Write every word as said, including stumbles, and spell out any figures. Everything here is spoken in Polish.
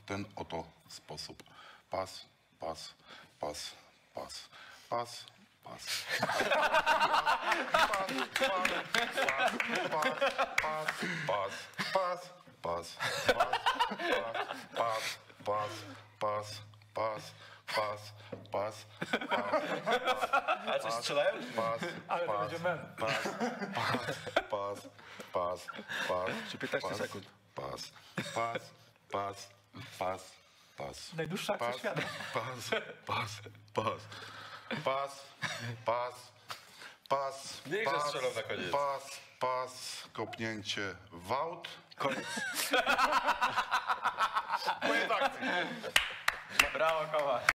ten oto sposób. Pas, pas, pas, pas, pas, pas. Pas, pas, pas, pas, pas, pas, pas, pas, A coś strzelają? pas, Ale to pas, będzie mem. pas, pas, pas, pas, Czy piętnaście pas, sekund? Pas, pas, pas, pas, pas. Najdłuższa akcja Pas, świata. pas, pas, pas, pas, pas, pas, Niech pas, strzelą na koniec. pas, pas, kopnięcie w aut. Koniec. Koniec akcji. Brawo, Kowa.